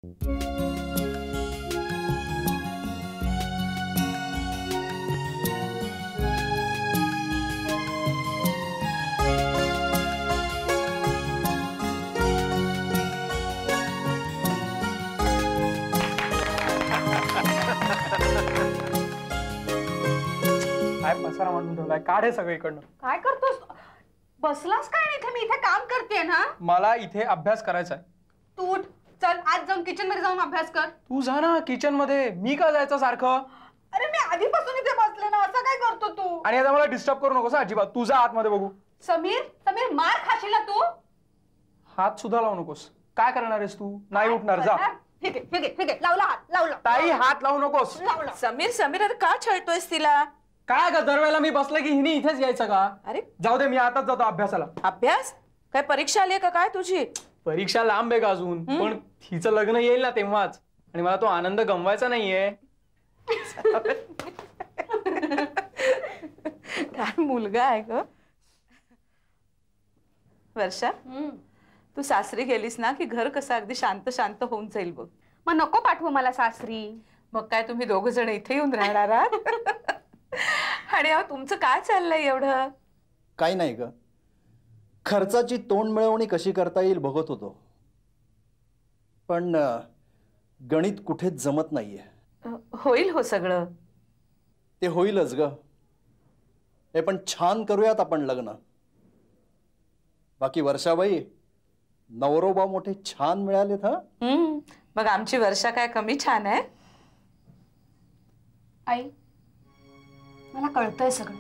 काय पसारा म्हणून ठेवलाय, काढे सगळीकडनं. काय करतोस? बसलास काय इथे? मी इथे काम करते ना. मला इथे अभ्यास करायचा आहे. तू उठ, चल आज जाऊन किचन मध्ये जाऊन अभ्यास कर. तू जा ना किचन मध्ये, मी का जायचं सारखं? अरे मी आधीपासून इथे बसले ना, असं काय करतो तू? आणि आता मला डिस्टर्ब करू नकोस अजिबात. तू जा आतमध्ये बघू. समीर, समीर मार खाशील ना तू. हात सुद्धा लावू नकोस. काय करणार आहेस तू? नाही उठणार, जा. ठीक आहे ठीक आहे ठीक आहे, लावला हात, लावला. ताई हात लावू नकोस. समीर समीर आता का छळतोयस तिला? काय ग, दरवेळेला मी बसलं की हिने इथेच यायचं का? अरे जाऊ दे, मी आताच जातो अभ्यासाला. अभ्यास? काय परीक्षा आली का काय तुझी? परीक्षा लांब आहे का अजून? पण हिचं लग्न येईल ना तेव्हाच, आणि मला तो आनंद गमवायचा नाहीये. काय मुलगा आहे ग. वर्षा, तू सासरी गेलीस ना की घर कसं अगदी शांत शांत होऊन जाईल बघ. मग नको पाठवू मला सासरी. मग काय तुम्ही दोघ जण इथे येऊन राहणार आहात? आणि तुमचं काय चाललंय एवढं? काही नाही ग, खर्चाची तोंड मिळवणी कशी करता येईल बघत होतो, पण गणित कुठेच जमत नाहीये. होईल हो सगळं. ते होईलच ग. हे पण छान करूयात आपण लग्न. बाकी वर्षाबाई, नवरोबा मोठे छान मिळालेत. हा मग आमची वर्षा काय कमी छान आहे? आई, मला कळतंय सगळं.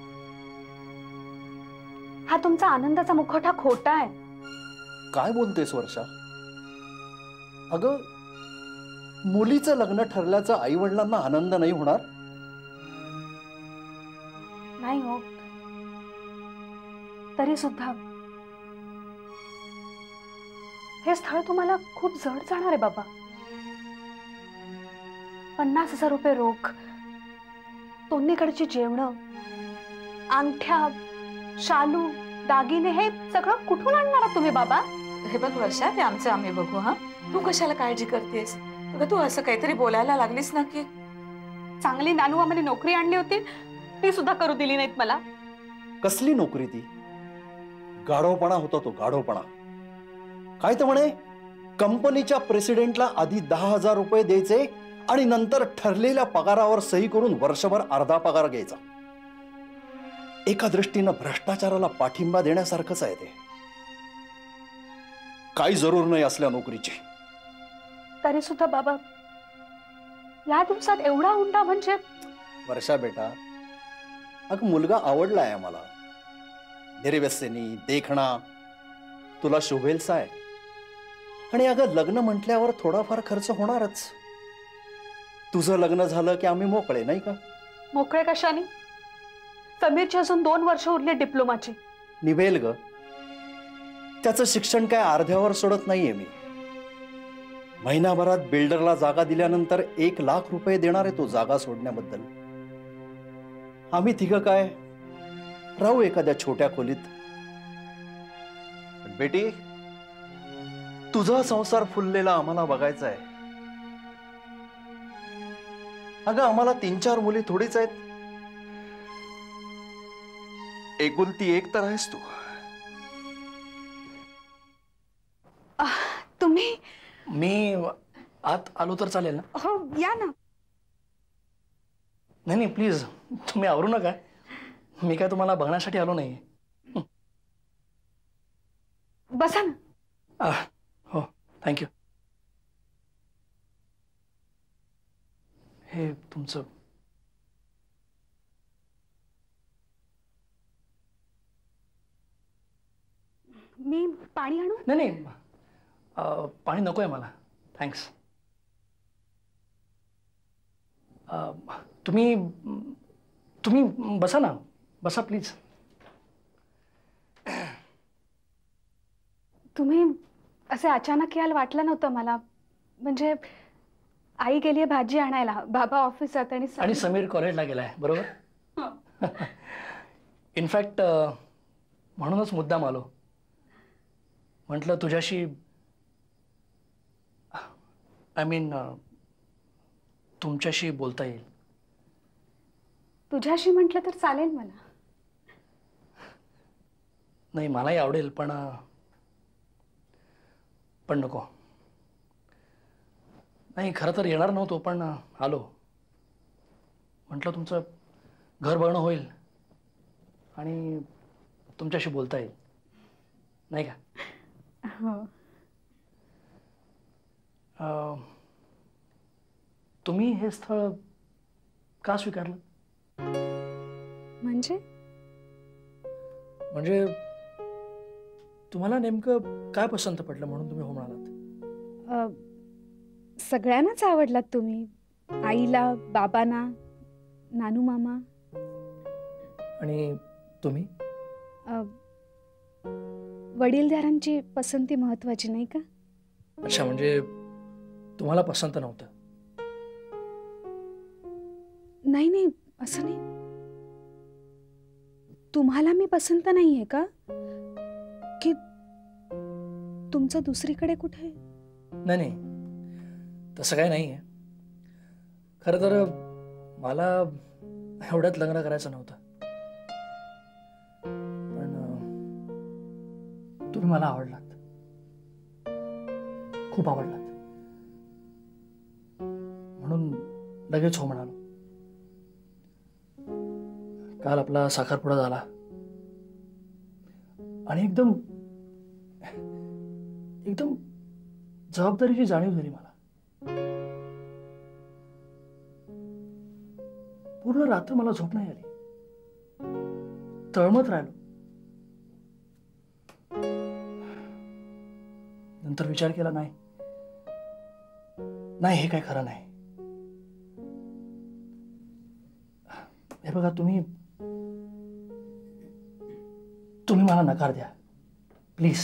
हा तुमचा आनंदाचा मुखवटा खोटा आहे. काय बोलतेस वर्षा? अगं, मुलीचं लग्न ठरल्याचा आई वडिलांना आनंद नाही होणार? नाही हो, तरी सुद्धा हे स्थळ तुम्हाला खूप जड जाणार आहे बाबा. 50,000 रुपये रोख, दोन्हीकडची जेवणं, अंगठ्या, शालू, दागिने, हे सगळं कुठून आणणार आहात तुम्ही बाबा? हे बघ वर्षा, ते आमचं आम्ही बघू. हा तू कशाला काळजी करतेस? तू असं काहीतरी बोलायला लागलीस ना की. चांगली नानू आम्हाला नोकरी आणली होती, ती सुद्धा करू दिली नाहीत मला. कसली नोकरी ती? गाढवपणा होता तो, गाढवपणा. काय तर म्हणे, कंपनीच्या प्रेसिडेंटला आधी 10,000 रुपये द्यायचे आणि नंतर ठरलेल्या पगारावर सही करून वर्षभर अर्धा पगार घ्यायचा. एका दृष्टीनं भ्रष्टाचाराला पाठिंबा देण्यासारखंच आहे ते. काही जरूर नाही असल्या नोकरीची. तरी सुद्धा बाबा, या दिवसात एवढा हुंडा म्हणजे? वर्षा बेटा, अगं मुलगा आवडलाय मला. निर्व्यसनी, देखणा, तुला शोभेलसा आहे. आणि अगं लग्न म्हटल्यावर थोडाफार खर्च होणारच. तुझं लग्न झालं की आम्ही मोकळे, नाही का? मोकळे कशाने? समीरची अजून 2 वर्ष उरली डिप्लोमाची. निभेल ग. त्याचं शिक्षण काय अर्ध्यावर सोडत नाहीये मी. महिनाभरात बिल्डरला जागा दिल्यानंतर 1 लाख रुपये देणार आहे तो जागा सोडण्याबद्दल. आम्ही तिघं काय राहू एखाद्या छोट्या खोलीत. बेटी, तुझा संसार फुललेला आम्हाला बघायचा आहे. अगं, आम्हाला 3-4 मुली थोडीच आहेत. एकुलती एक तर आहेस तू. तुम्ही? मी आत आलो तर चालेल ना? हो, या ना. नाही नाही, प्लीज तुम्ही आवरू नका. मी काय तुम्हाला बघण्यासाठी आलो नाही. बसा ना. हो, थँक्यू. हे तुमचं. मी पाणी आणू? नाही नाही, पाणी नकोय मला, थँक्स. तुम्ही तुम्ही बसा ना, बसा प्लीज. तुम्ही असे अचानक यायला वाटलं नव्हतं मला. म्हणजे आई गेलीये भाजी आणायला, बाबा ऑफिसात, आणि समीर कॉलेजला गेलाय, बरोबर? इनफॅक्ट म्हणूनच मुद्दाम आलो. म्हटलं तुझ्याशी आय मीन तुमच्याशी बोलता येईल. तुझ्याशी म्हटलं तर चालेल मला. नाही मलाही आवडेल पण नको. नाही खरं तर येणार नव्हतो पण आलो. म्हटलं तुमचं घर बघणं होईल आणि तुमच्याशी बोलता येईल नाही का. हो. तुम्ही हे स्थळ का स्वीकारलं? म्हणजे म्हणजे तुम्हाला नेमकं काय पसंत पडलं म्हणून तुम्ही हो म्हणालात? सगळ्यांनाच आवडलात तुम्ही. आईला, बाबांना, नानू मामा. आणि तुम्ही? वडीलधारांची पसंती महत्वाची नाही का. अच्छा म्हणजे तुम्हाला पसंत नव्हतं? नाही नाही असं नाही. तुम्हाला मी पसंत नाहीये का की तुमचं दुसरीकडे कुठे? नाही नाही तसं काही नाही आहे. खरं तर मला एवढ्यात लग्न करायचं नव्हतं पण तुम्ही मला आवडलात, खूप आवडलात म्हणून लगेच हो म्हणालो. काल आपला साखरपुडा झाला आणि एकदम एकदम जबाबदारीची जाणीव झाली मला. पूर्ण रात्र मला झोप नाही आली. तळमत राहिलो. नंतर विचार केला नाही नाही हे काय खरं नाही. हे बघा तुम्ही मला नकार द्या प्लीज.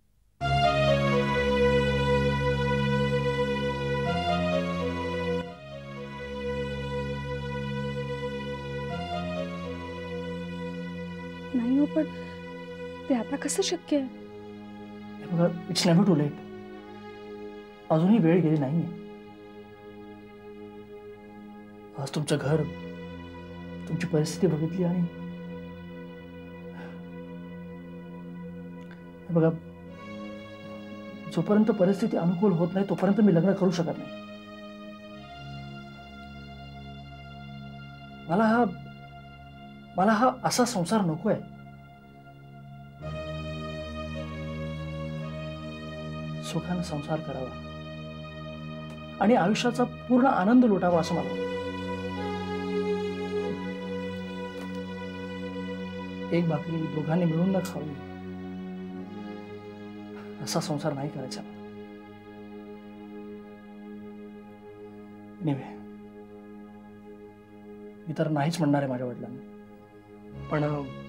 नाही हो पण ते आता कसं शक्य आहे? हे बघा इट्स नेव्हर टू लेट. अजूनही वेळ गेली नाहीये. आज तुमचं घर, तुमची परिस्थिती बघितली आणि बघा जोपर्यंत परिस्थिती अनुकूल होत नाही तोपर्यंत मी लग्न करू शकत नाही. मला हा असा संसार नकोय. सुखाने संसार करावा आणि आयुष्याचा पूर्ण आनंद लुटावा असं मला वाटतं. एक भाकरी दोघांनी मिळून न खावी असा संसार नाही करायचा. निवे मी तर नाहीच म्हणणार आहे माझ्या वडिलांना पण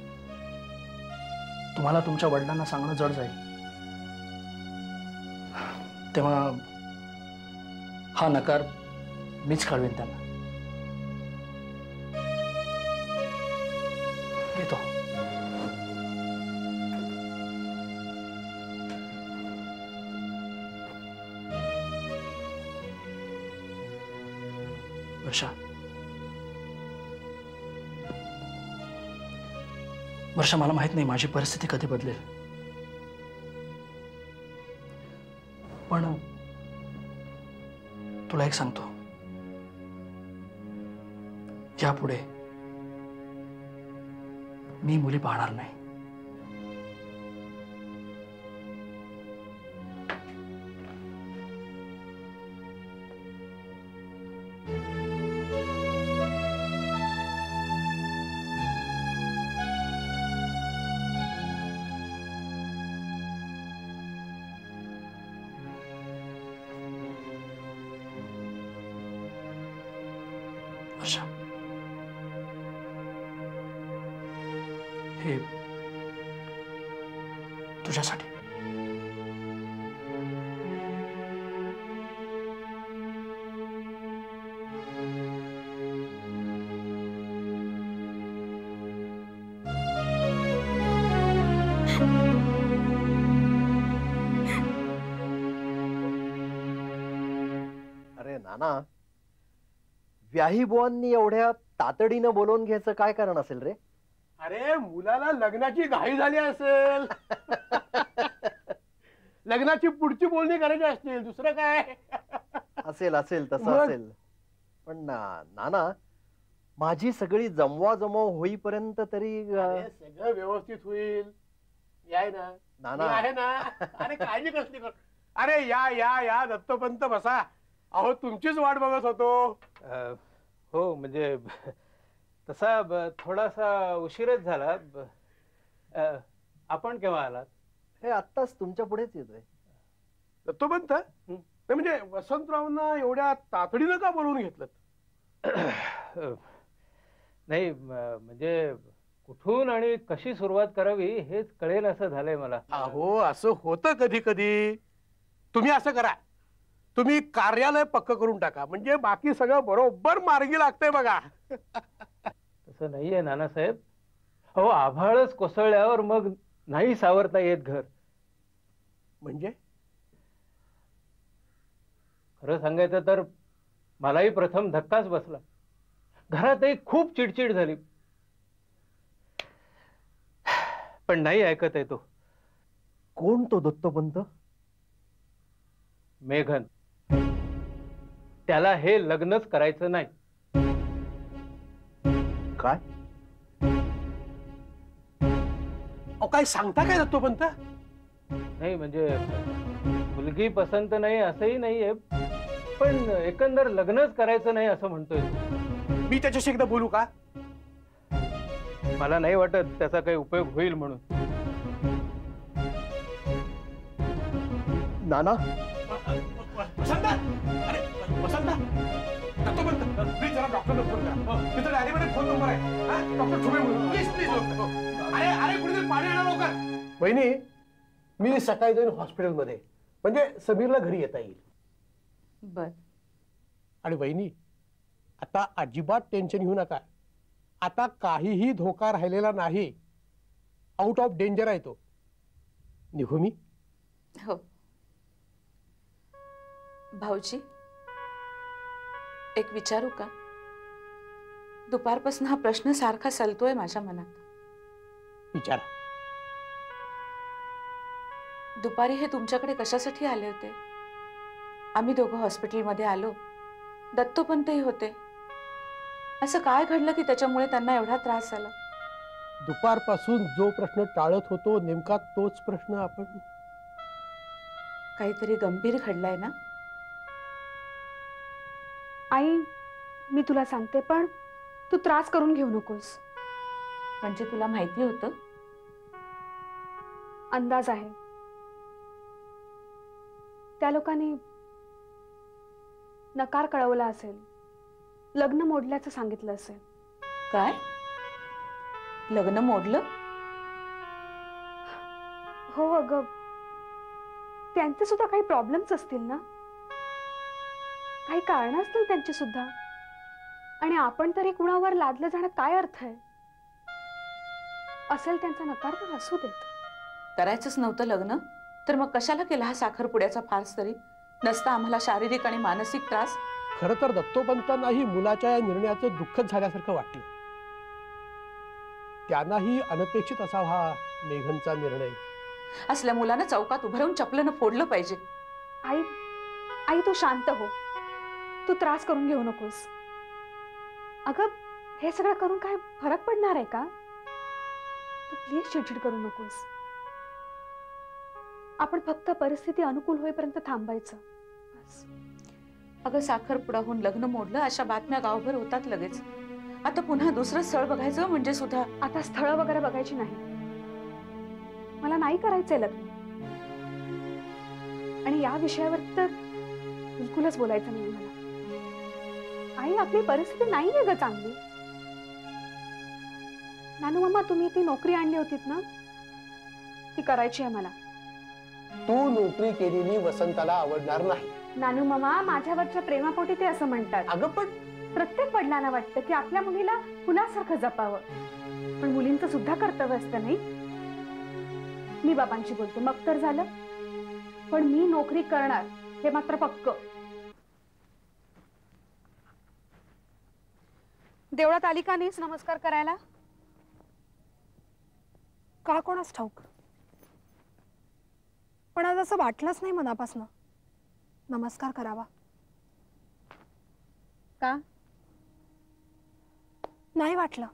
तुम्हाला तुमच्या वडिलांना सांगणं जड जाईल. तेव्हा हा नकार मीच कळवेन त्यांना. येतो. वर्षा मला माहित नाही माझी परिस्थिती कधी बदलेल पण तुला एक सांगतो यापुढे मी मुली पाहणार नाही. हे तुझ्यासाठी. नाना, व्याही बुवांनी एवढ्या तातडीनं बोलवून घ्यायचं काय कारण असेल रे? अरे मुलाला लग्नाची घाई झाली असेल. लग्नाची पुढची बोलणी करायची असतील, दुसरं काय. असेल असेल तसं मग? असेल. पण नाना, माझी सगळी जमवाजमव होईपर्यंत तरी अरे, सगळं व्यवस्थित होईल. याय ना नाना. मी आहे ना. अरे काळजी कसली कर. अरे या या या दत्तोपंत बसा. अहो तुमचीच वाट बघत होतो. हो म्हणजे तसा थोडासा उशीरच झाला. आपण केव्हा आलात? हे आत्ताच तुमच्या पुढेच येतोय. दत्तोपंत नाही म्हणजे वसंतरावना एवढ्या तातडीनं का बोलवून घेतलं? नाही म्हणजे कुठून आणि कशी सुरुवात करावी हेच कळेल असं झालंय मला. अहो असं होतं कधी कधी. तुम्ही असं करा, तुम्ही कार्यालय पक्क करून टाका, म्हणजे बाकी सगळं बरोबर मार्गी लागतंय बघा. तसं नाहीये नानासाहेब. अहो आभाळच कोसळल्यावर मग नाही सावरता येत घर. म्हणजे खरं सांगायचं तर मलाही प्रथम धक्काच बसला. घरातही खूप चिडचिड झाली. पण नाही ऐकत आहे तो. कोण तो दत्तोपंत? मेघन. त्याला हे लग्नच करायचं नाही. काय? अहो काय सांगता काय दत्तोपंत? नाही म्हणजे मुलगी पसंत नाही असंही नाहीये, पण एकंदर लग्नच करायचं नाही असं म्हणतोय. मी त्याच्याशी एकदा बोलू का? मला नाही वाटत त्याचा काही उपयोग होईल म्हणून. नाना, वसंता, अरे वसंता, दत्तोपंत प्लीज जरा डॉक्टरला फोन करा. तिथं डायरीमध्ये फोन नंबर आहे. डॉक्टर ठुबे बोलतो. Please please. अरे अरे कुठेतरी पाणी आणा लवकर. वहिनी, मी सकाळी जाईन हॉस्पिटलमध्ये, म्हणजे समीरला घरी येता येईल. बर. आणि वहिनी, आता अजिबात टेन्शन घेऊ नका. आता काहीही धोका राहिलेला नाही. आउट ऑफ डेंजर आहे तो. निघू मी? हो. भाऊजी, एक विचारू का? दुपारपासून हा प्रश्न सारखा सलतोय माझ्या मनात. विचारा. दुपारी हे तुमच्याकडे कशासाठी आले होते? आम्ही दोघं हॉस्पिटलमध्ये आलो, दत्तोपंतही होते. असं काय घडलं की त्याच्यामुळे त्यांना एवढा त्रास झाला? दुपारपासून जो प्रश्न टाळत होतो नेमका तोच प्रश्न आपण. काहीतरी गंभीर घडलंय ना? आई, मी तुला सांगते, पण तू त्रास करून घेऊ नकोस. म्हणजे तुला माहिती होतं? अंदाज आहे. त्या लोकांनी नकार कळवला असेल, लग्न मोडल्याचं सांगितलं असेल. काय? लग्न मोडलं? हो अगं, त्यांचे सुद्धा काही प्रॉब्लेम्स असतील ना, काही कारण असतील त्यांची सुद्धा. आणि आपण तरी कुणावर लादलं जाण्यात काय अर्थ आहे? असेल त्यांचा नकार तर असू देत. करायचंच नव्हतं लग्न तर मग कशाला केला हा साखरपुड्याचा फार्स? तरी नसता आम्हाला शारीरिक आणि मानसिक त्रास. खरं तर दत्तोपंतांनाही मुलाच्या या निर्णयाचं दुःखच झाल्यासारखं वाटलं. त्यांनाही अनपेक्षित असावा हा मेघनचा निर्णय. असल्या मुलानं चौकात उभं राहून चपल्यानं फोडलं पाहिजे. आई, आई तू शांत हो. तू त्रास करून घेऊ नकोस. अगं, हे सगळं करून काय फरक पडणार आहे का? तू प्लीज चिडचिड करू नकोस. आपण फक्त परिस्थिती अनुकूल होईपर्यंत थांबायचं बस. अगं, साखरपुड्याहून लग्न मोडलं अशा बातम्या गावभर होतात लगेच. आता पुन्हा दुसरं स्थळ बघायचं म्हणजे सुद्धा. आता स्थळ वगैरे बघायची नाही. मला नाही करायचंय लग्न. आणि या विषयावर तर बिलकुलच बोलायचं नाही मला. आई, आपली परिस्थिती नाहीये ग चांगली. नानू मामा, तुम्ही ती नोकरी आणली होतीत ना, ती करायची आहे मला. तू नोकरी केलेली वसंताला आवडणार नाही. नानू मामा, माझ्यावरच्या प्रेमापोटी ते असं म्हणतात. अगं पण प्रत्येक वडिलांना वाटतं की आपल्या मुलीला फुलासारखं जपावं, पण मुलींचं सुद्धा कर्तव्य असतं नाही. मी बाबांशी बोलते, मग तर झालं. पण मी नोकरी करणार हे मात्र पक्क. देवळात आली का नाहीस नमस्कार करायला? का कोणास ठाऊक, पण आज असं वाटलंच नाही मनापासनं नमस्कार करावा. का? नाही वाटलं.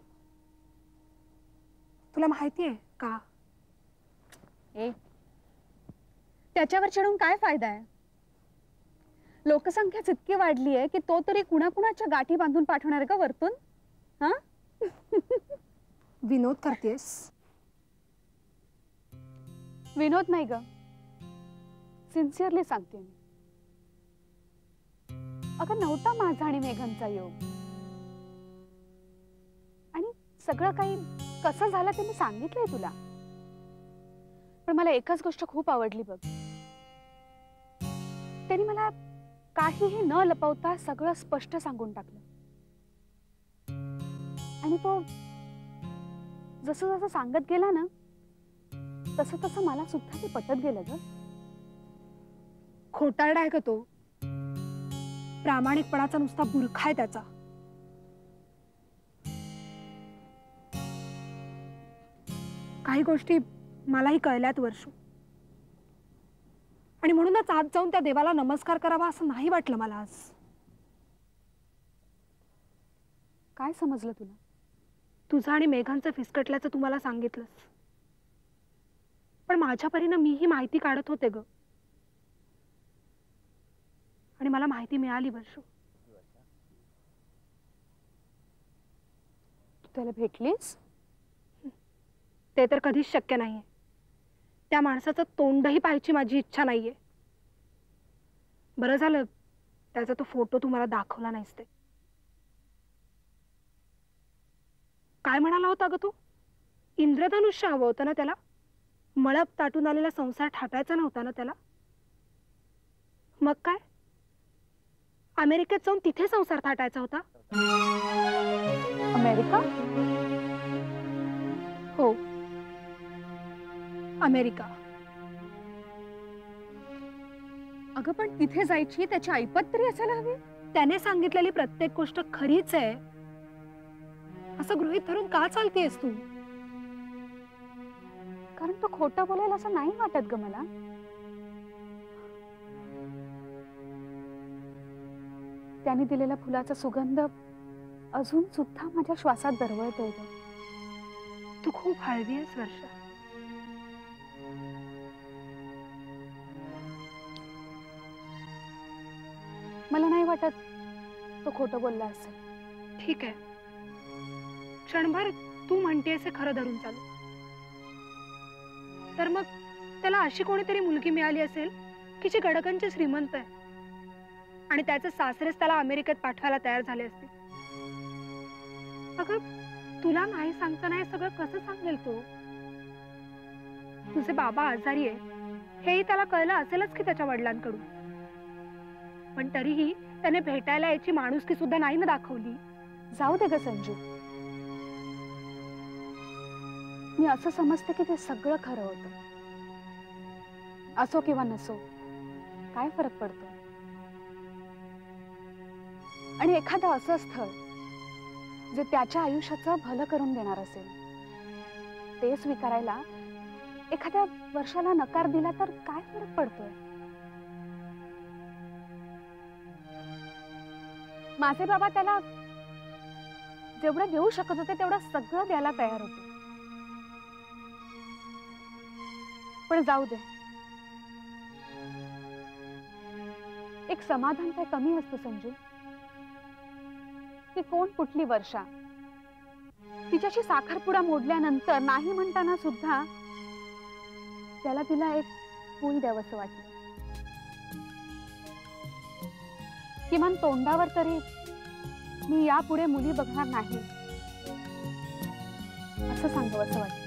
तुला माहिती आहे का? ए, त्याच्यावर चढून काय फायदा आहे? लोकसंख्याच इतकी वाढली आहे की तो तरी कुणाकुणाच्या गाठी बांधून पाठवणार का वरतून? हा? विनोद करतेस? विनोद नाही ग, सिन्सिअरली सांगते मी. अगं नव्हता माझा आणि मेघनचा योग, आणि सगळं काही कसं झालं ते मी सांगितलंय तुला. पण मला एकच गोष्ट खूप आवडली बघ, त्यांनी मला काहीही न लपवता सगळं स्पष्ट सांगून टाकलं. आणि तो जसं जसं सांगत गेला ना तसं तसं मला सुद्धा ते पटत गेलं ग. खोटारडा आहे का तो? प्रामाणिकपणाचा नुसता बुरखा आहे त्याचा. काही गोष्टी मलाही कळल्यात वर्षू, आणि म्हणूनच आज जाऊन त्या देवाला नमस्कार करावा असं नाही वाटलं मला आज. काय समजलं तुला? तुझं आणि मेघांचं फिसकटल्याचं तुम्हाला सांगितलंस, पण माझ्या परीनं मीही माहिती काढत होते ग, आणि मला माहिती मिळाली वर्षू. तू त्याला भेटलीस? ते तर कधीच शक्य नाहीये. त्या माणसाचं तोंडही पाहायची माझी इच्छा नाहीये. बरं झालं त्याचा तो फोटो तुम्हाला दाखवला नाहीस. ते काय म्हणाला होता ग तू? इंद्रधनुष्य हवं होतं ना त्याला? मळप ताटून आलेला संसार ठाटायचा नव्हता ना त्याला? मग काय, अमेरिकेत जाऊन तिथे संसार थाटायचा होता? अमेरिका? हो, अमेरिका. अगं पण तिथे जायची त्याची ऐपत तरी असायला हवी. त्याने सांगितलेली प्रत्येक गोष्ट खरीच आहे असं गृहीत धरून का चालतेस तू? कारण तो खोटं बोलेल असं नाही वाटत ग मला. त्याने दिलेला फुलाचा सुगंध अजून सुद्धा माझ्या श्वासात दरवळतोय ग. तू खूप हळवी आहेस वर्षा. मला नाही वाटत तो खोटं बोलला असेल. ठीक आहे, क्षणभर तू म्हणतेस हे खरं धरून चालू. तर मग त्याला अशी कोणीतरी मुलगी मिळाली असेल की जी गडगंज श्रीमंत आहे, आणि त्याचे सासरेच त्याला अमेरिकेत पाठवायला तयार झाले असते. अगं तुला नाही सांगताना हे सगळं कसं सांगेल तो? तुझे बाबा आजारी आहे हेही त्याला कळलं असेलच की त्याच्या वडिलांकडून, पण तरीही त्याने भेटायला याची माणुसकी सुद्धा नाही ना दाखवली. जाऊ दे ग संजू, मी असं समजते की ते सगळं खरं होतं. असो किंवा नसो, काय फरक पडतो? आणि एखादं असं स्थळ जे त्याच्या आयुष्याचं भलं करून देणार असेल ते स्वीकारायला एखाद्या वर्षाला नकार दिला तर काय फरक पडतोय? माझे बाबा त्याला जेवढं देऊ शकत होते तेवढं सगळं द्यायला तयार होते. पण जाऊ दे, एक समाधान काय कमी असतं संजू? की कोण कुठली वर्षा तिच्याशी साखरपुडा मोडल्यानंतर नाही म्हणताना सुद्धा त्याला तिला एक फूल द्यावंसं वाटलं. किमान तोंडावर तरी मी यापुढे मुली बघणार नाही असं सांगावंसं वाटतं.